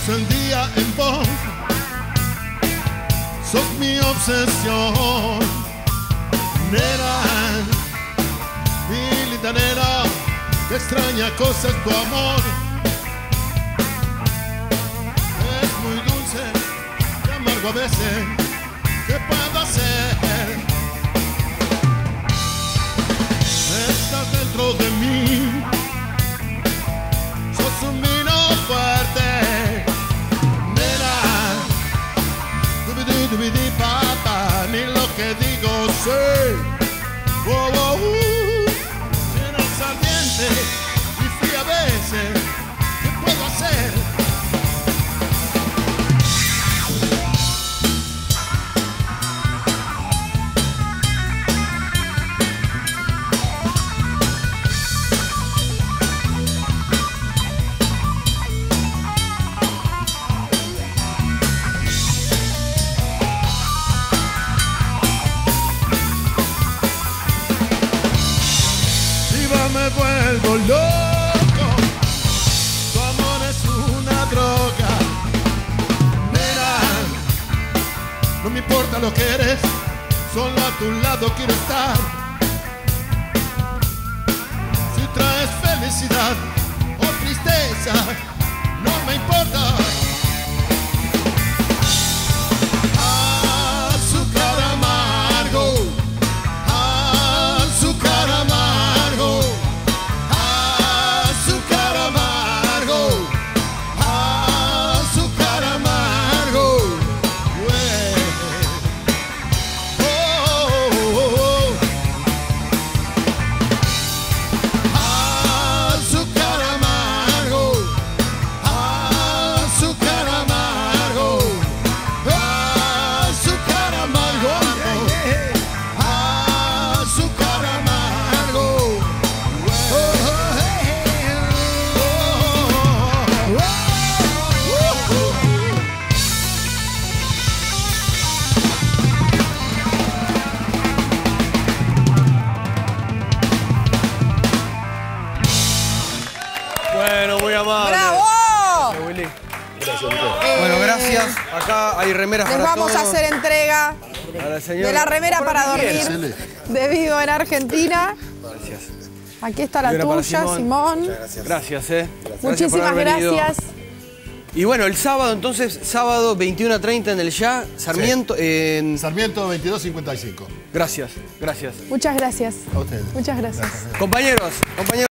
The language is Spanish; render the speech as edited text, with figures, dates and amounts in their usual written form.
paso el día en vos, sos mi obsesión, nena, mi linda nena, que extraña cosas tu amor. Es muy dulce y amargo a veces, ¿qué puedo hacer? Estás dentro de mí, sos un vino fuerte, nena, dubidi papá, ni lo que digo sé. Oh, oh, llenas ardiente y fría a veces, ¿qué puedo hacer? Me vuelvo loco, tu amor es una droga, nena, no me importa lo que eres, solo a tu lado quiero estar. Si traes felicidad o tristeza, no me importa. Azúcar amargo, azúcar amargo, azúcar amargo, azúcar amargo. Oh, oh, oh. Azúcar amargo, azúcar amargo, azúcar amargo, azúcar amargo. Bueno, muy amable. ¡Bravo! Gracias, Willy. Bueno, gracias. Acá hay remeras Les para vamos todos. a hacer entrega A la señora. de la remera para dormir Excelente. de Vivo en Argentina. Gracias. Aquí está la Y una para tuya, Simón. Simón. Gracias, Gracias Muchísimas por haber venido. gracias. Y bueno, el sábado, entonces, sábado 21:30 en el Ya, Sarmiento, en... Sarmiento 2255. Gracias, gracias. Muchas gracias. A ustedes. Muchas gracias. Compañeros,